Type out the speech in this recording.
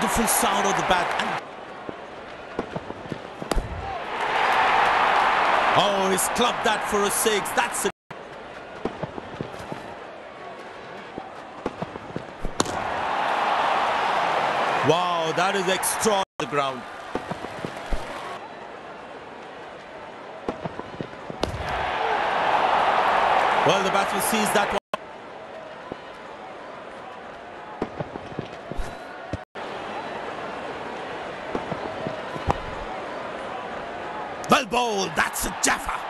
beautiful sound of the bat. And oh, he's clubbed that for a six. That's it. Wow, that is extra on the ground. Well, the batsman sees that one. Well bowled, that's a jaffa.